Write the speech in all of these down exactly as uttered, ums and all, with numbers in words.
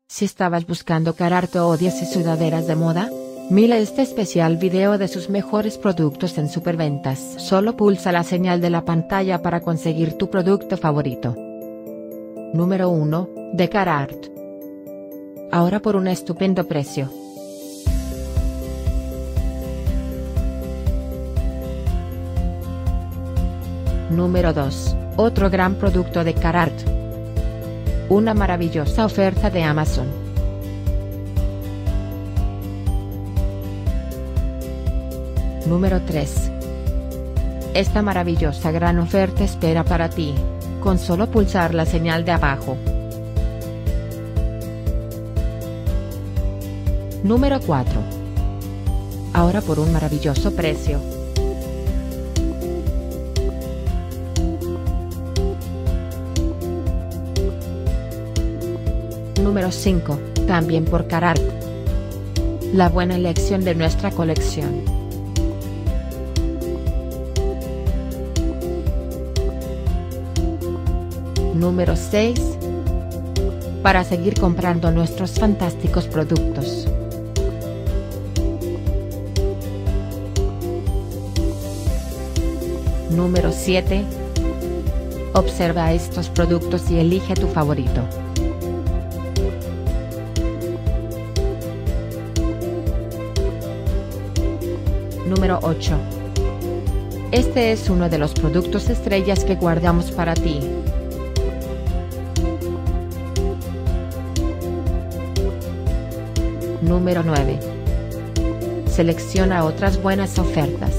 Si estabas buscando Carhartt o odias y sudaderas de moda, mira este especial video de sus mejores productos en superventas. Solo pulsa la señal de la pantalla para conseguir tu producto favorito. Número uno, de Carhartt. Ahora por un estupendo precio. Número dos, otro gran producto de Carhartt. Una maravillosa oferta de Amazon. Número tres. Esta maravillosa gran oferta espera para ti, con solo pulsar la señal de abajo. Número cuatro. Ahora por un maravilloso precio. Número cinco, también por Carhartt. La buena elección de nuestra colección. Número seis. Para seguir comprando nuestros fantásticos productos. Número siete. Observa estos productos y elige tu favorito. Número ocho. Este es uno de los productos estrellas que guardamos para ti. Número nueve. Selecciona otras buenas ofertas.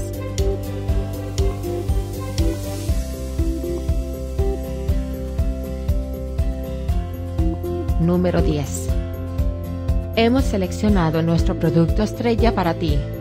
Número diez. Hemos seleccionado nuestro producto estrella para ti.